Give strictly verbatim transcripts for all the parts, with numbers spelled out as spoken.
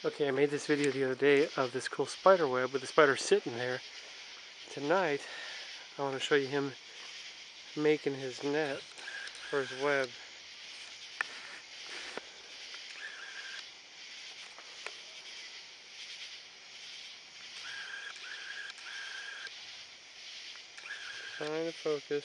Okay, I made this video the other day of this cool spider web with the spider sitting there. Tonight, I want to show you him making his net for his web. Trying to focus.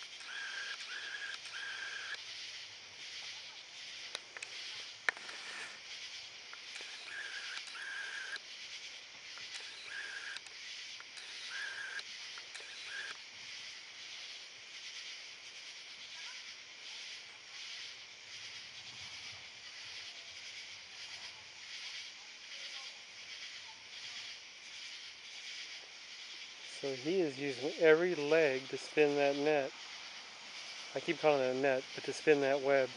So he is using every leg to spin that net. I keep calling it a net, but to spin that web.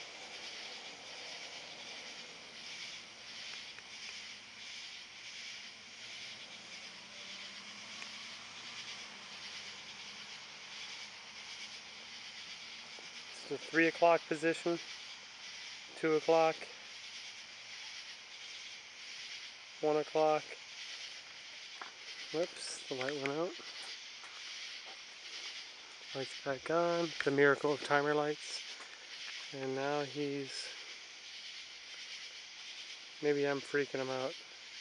It's the three o'clock position, two o'clock, one o'clock. Whoops, the light went out. Lights back on. The miracle of timer lights. And now he's... Maybe I'm freaking him out.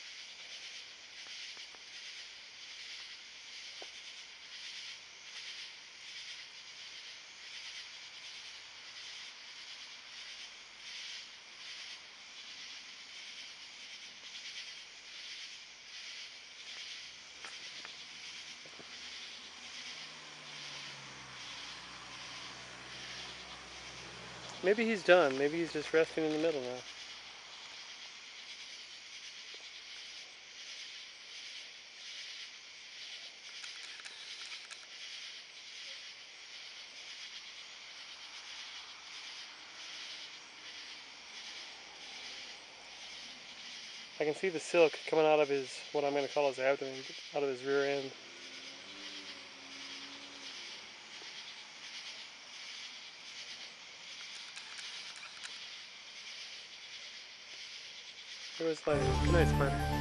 Maybe he's done. Maybe he's just resting in the middle now. I can see the silk coming out of his, what I'm going to call his abdomen, out of his rear end. It was like, good night, spider.